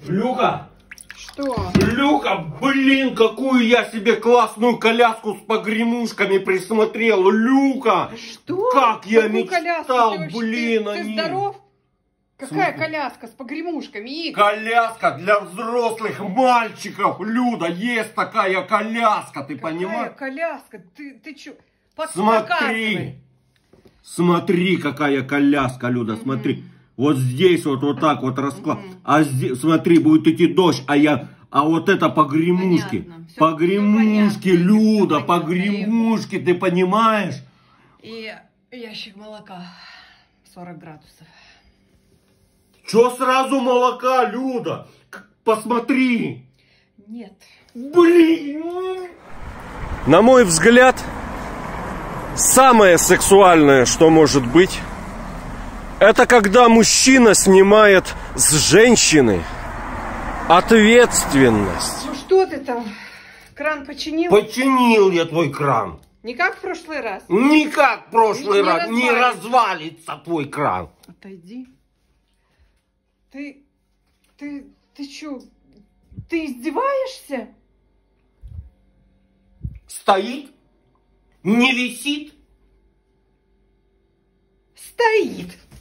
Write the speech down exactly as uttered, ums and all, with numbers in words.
Люка! Что? Люка, блин, какую я себе классную коляску с погремушками присмотрел. Люка! Что? Как я Какую мечтал, коляску? Ты блин, вообще- о ты, ней. ты здоров? Какая Слушай. коляска с погремушками? Игорь? Коляска для взрослых мальчиков, Люда, есть такая коляска, ты Какая понимаешь? коляска? Ты, ты чё? Смотри, смотри, какая коляска, Люда, угу. Смотри. Вот здесь вот, вот так вот расклад. Угу. А здесь, смотри, будет идти дождь, а я... А вот это погремушки. Все, погремушки, все Люда, все погремушки, ты понимаешь? И ящик молока. сорок градусов. Чё сразу молока, Люда? Посмотри. Нет. Блин. На мой взгляд, самое сексуальное, что может быть, это когда мужчина снимает с женщины ответственность. Ну что ты там? Кран починил? Починил я твой кран. Не как в прошлый раз? Не как в прошлый не, раз. Не, не развалится твой кран. Отойди. Ты... Ты... Ты чё? Ты издеваешься? Стоит? Не висит? Стоит.